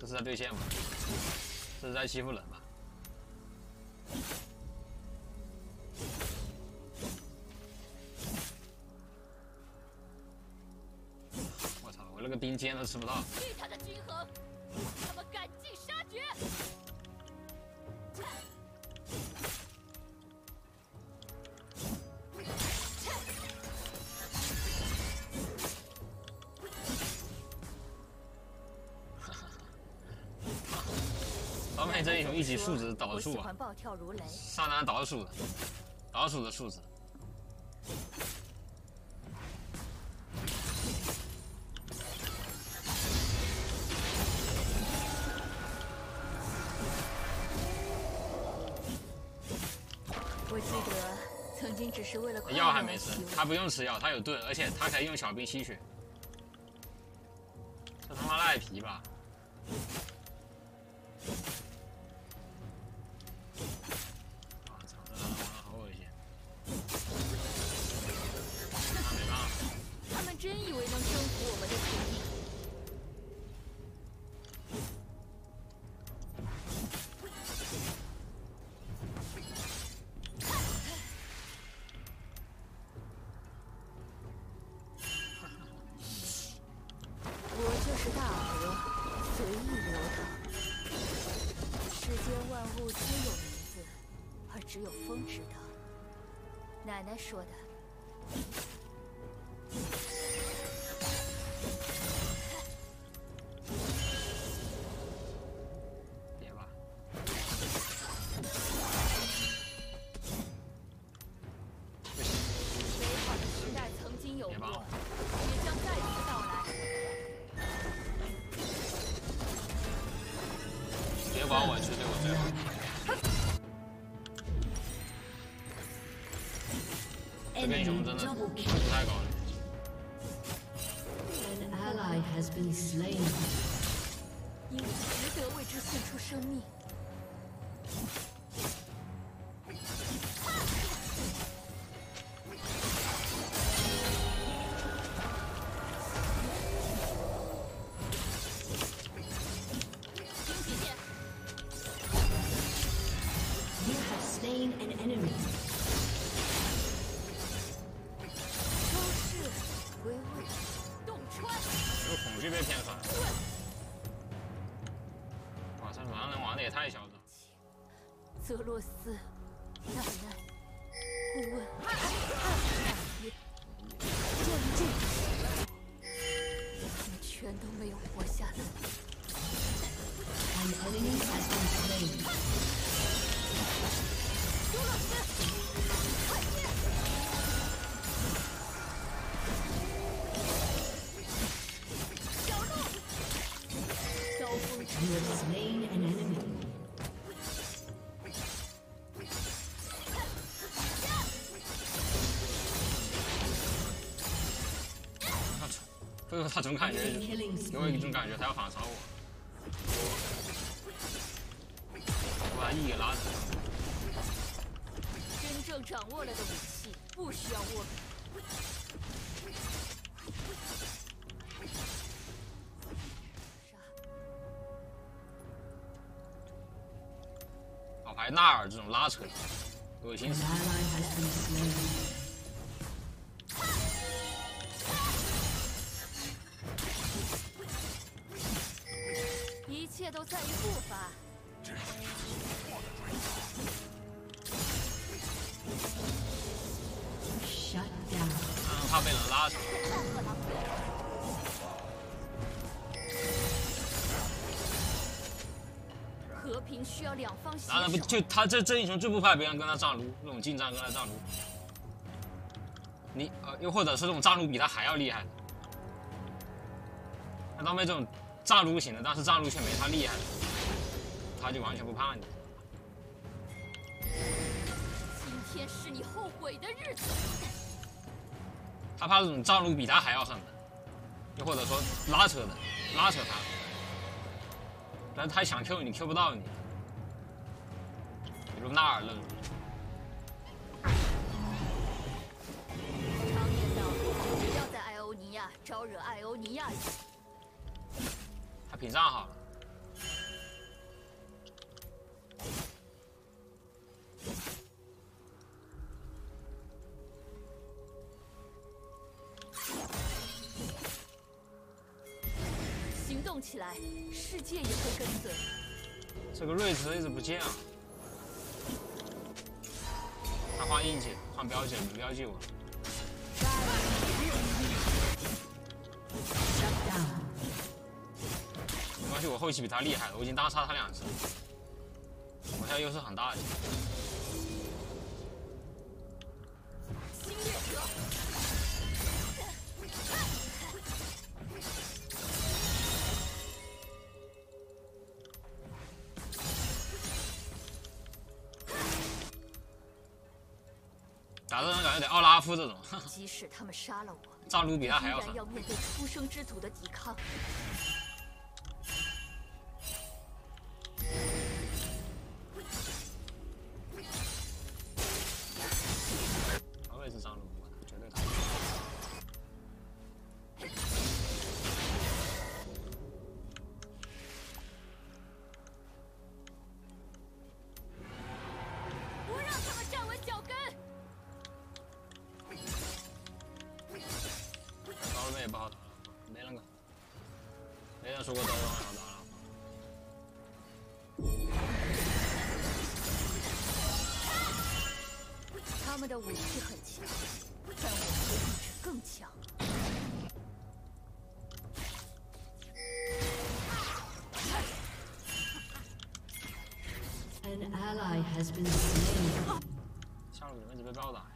这是在对线吗？这是在欺负人吧？我操！我那个兵尖都吃不到。 巨大的均衡，他们赶尽杀绝。 他们这英雄一级数值导数啊， 暴跳如雷， 上单导数的，导数的数值。 我记得曾经只是为了快乐药还没吃，他不用吃药，他有盾，而且他可以用小兵吸血。这他妈赖皮吧！我操，这他妈好恶心！他没办法。 他们真以为能征服我们的土地？我就是大河，随意流淌。世间万物皆有名字，而只有风知道。奶奶说的。 别吧。 美好的时代曾经有过，也将再次到来。 别管我，去对我最好。这个英雄真的不太高了。 An ally has been slain. 因为值得为之献出生命。 You have slain an enemy. 周氏归位，洞穿。 这个恐惧被骗出来了。哇，这狼人玩的也太嚣张。 泽洛斯，奶奶，顾问，大爷，将军，他们全都没有活下来。 An enemy has been slain. 泽洛斯，快进！小路，刀锋 You have slain an enemy. 他总感觉给我一种感觉，他要反超我。我把 E 给拉走。 真正掌握了的武器，不需要握笔。 老牌纳尔这种拉扯，恶心 An 死！ ally has been slain. 一切都在于步伐。 Shut down. 他被人拉扯。 和平需要两方携当然不， 手。 就他这英雄最不怕别人跟他上撸，这种近战跟他上撸。你又或者是这种上撸比他还要厉害的。那当被这种上撸型的，但是上撸却没他厉害的，他就完全不怕你。 今天是你后悔的日子。 他怕这种上撸比他还要狠的，又或者说拉扯他。但是他想 Q 你 Q 不到你，比如纳尔愣。 常言道，不要在艾欧尼亚招惹艾欧尼亚人。 他屏障好了， 动起来，世界也会跟随。 这个瑞兹一直不见啊！他换印记，换标记，没标记我。 Shut down. 没关系，我后期比他厉害了，我已经单杀他2次，我现在优势很大。 星月者， 打这种感觉得奥拉夫这种， 即使他们杀了我， 赵卢比他还依要狠。 然要面对出生之土的抵抗。 我也是上路，绝对打。 不让他们站稳脚跟。 高位也不好打了，没那个，没人说过德容好打了。 他们的武器很强，但我的意志更强。 An ally has been slain. 下路怎么一直被暴打呀？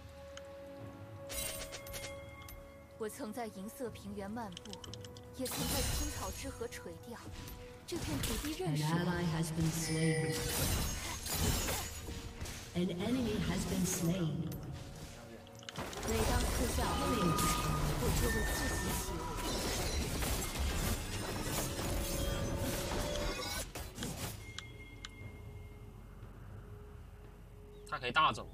我曾在银色平原漫步，也曾在青草之河垂钓。这片土地认 An 识我。 ally has been slain. An enemy has been slain. 每当刺下我的我就为自己起舞。 他可以大走。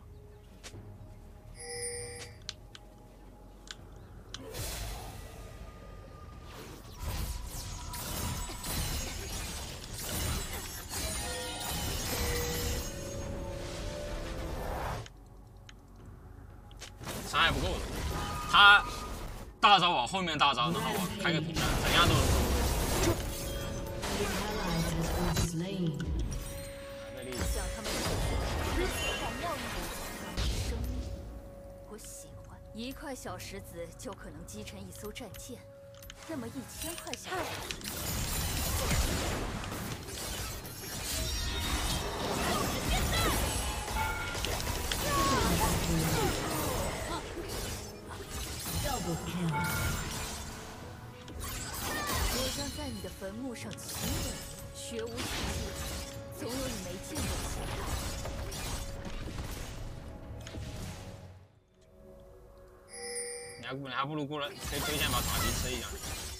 伤害不够的，他大招往后面大招，然后我开个平弹，怎样都能 An ally has been slain. 被力。 像他们渴望万物他们的生命，我喜欢。1块小石子就可能击沉一艘战舰，那么1000块小石子。 Double kill. 我将在你的坟墓上起舞，学无止境，总有你没见过的形态。 你还不如过来，可以推荐把塔吉吃一下。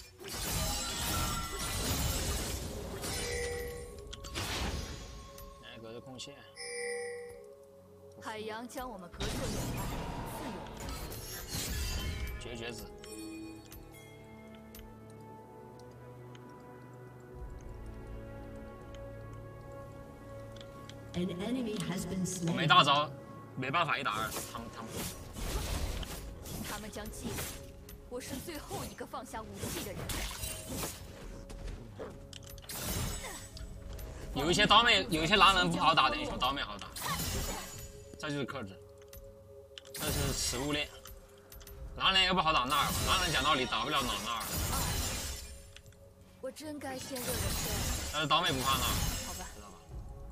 来隔着空线。 海洋将我们隔作两岸，自由。 绝子。 An enemy has been 我没 slain. 大招，没办法1打2， 他们将记得，我是最后一个放下武器的人。 有一些刀妹，有一些狼人不好打的英雄，刀妹好打。这就是克制，这是食物链。狼人也不好打纳尔，狼人讲道理打不了老纳尔， 我真该先热热身， 但是刀妹不怕纳尔， 好吧？ 知道吧？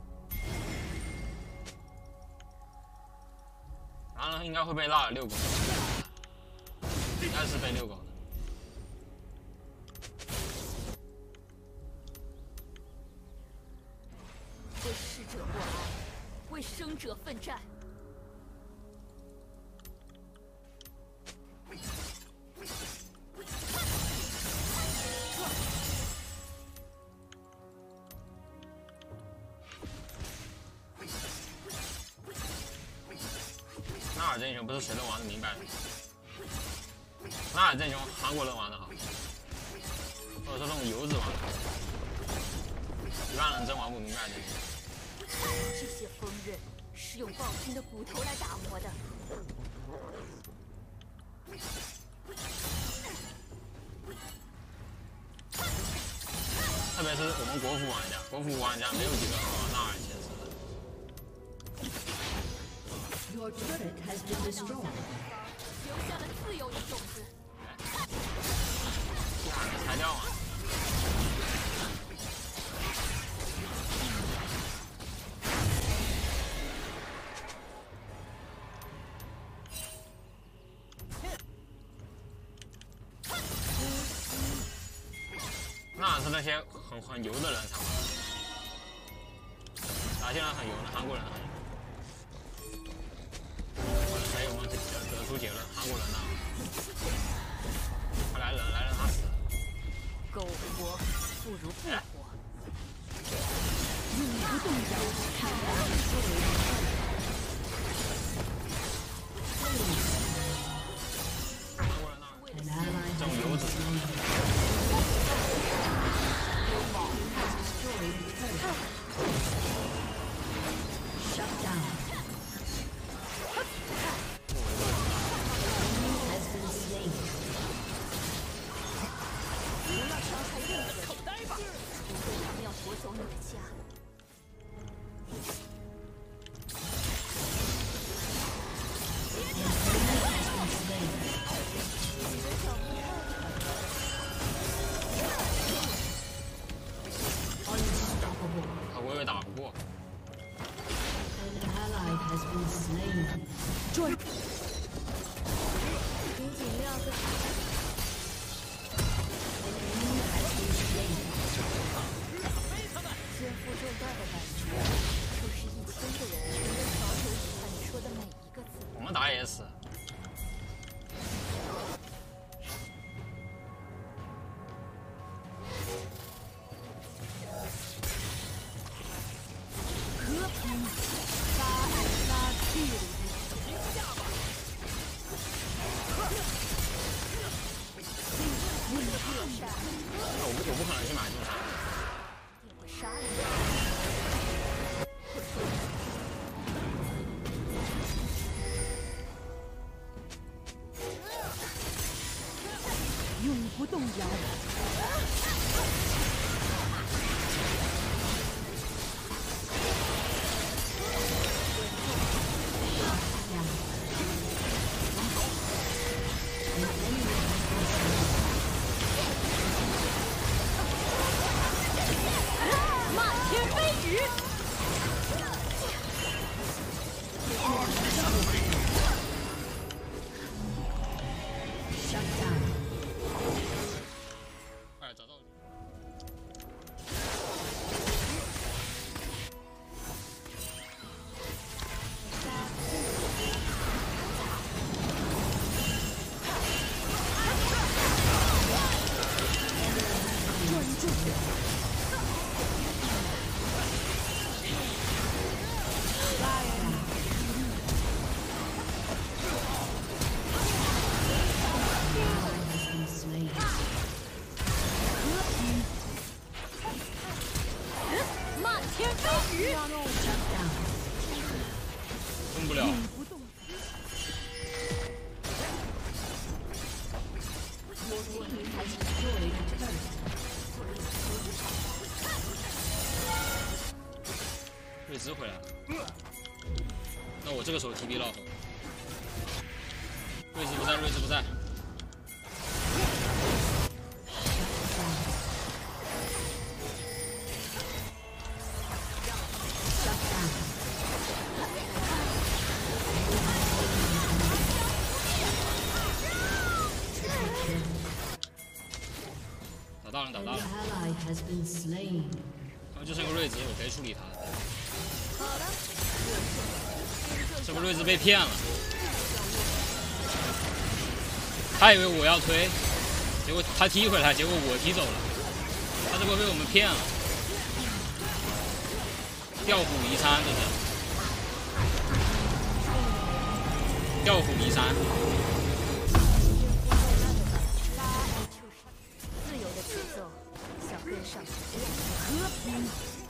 狼人应该会被纳尔遛狗，应该是被遛狗的。 为逝者默哀，为生者奋战。 纳尔这英雄不是谁都玩的明白的，纳尔这英雄韩国人玩的好，或者说这种游子玩的好，一般人真玩不明白的。 这些锋刃是用暴君的骨头来打磨的。 特别是我们国服玩家没有几个纳尔其实。 Your turret has been destroyed. 留下了自由的种子。 裁掉啊！那是那些很油的人才玩，哪些人很油呢？韩国人很油。 所以我们得出结论，韩国人呢，他来人他死。 苟活不如不活。 永不动摇。 韩国人呢，这种油脂。 Shut down. Has been slain. 不要伤害任何人，口呆吧！除非他们要夺走你的家。 他微微打不过。 An ally has been slain. 你尽量的。 肩负重担的感觉，就是1000个人全都调整看你说的每一个字。 我们打也死。 和平，拉距离，停下吧！你的破绽， 我不可能去买这个。 定会杀了你。 永不动摇。 漫天飞雨。 快找到你！ 漫天飞雨。 动不了。瑞兹回来了，那我这个时候 TP 老头。瑞兹不在，瑞兹不在。 打到了，打到了。他们就剩个瑞兹，我可以处理他。这个瑞兹被骗了，他以为我要推，结果他踢回来，结果我踢走了。他这波被我们骗了，调虎离山，这是调虎离山。 跟上和平，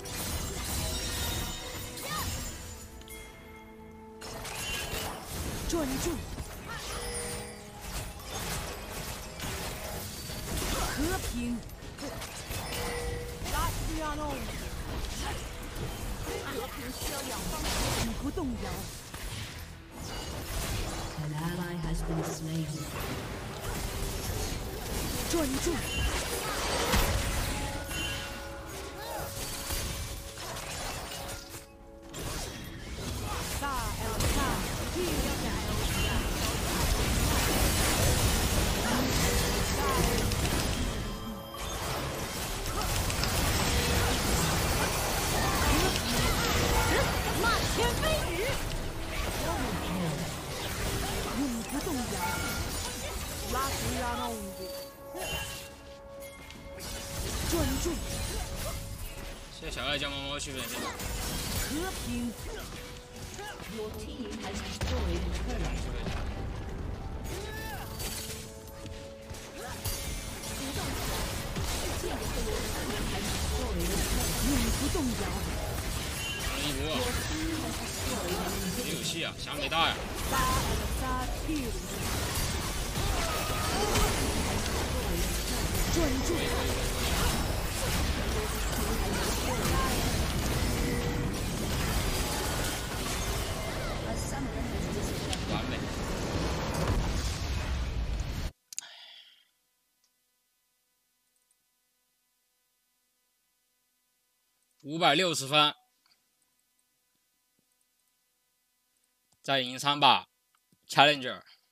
专注，和平，拉永不动摇。An ally has been slain. 专注。 谢谢小爱叫猫猫去变身。 和平。Your team has destroyed a turret. 永不动摇。 一波。没有戏啊，翔没大呀。 专注。 完美。560分，再赢3把 Challenger。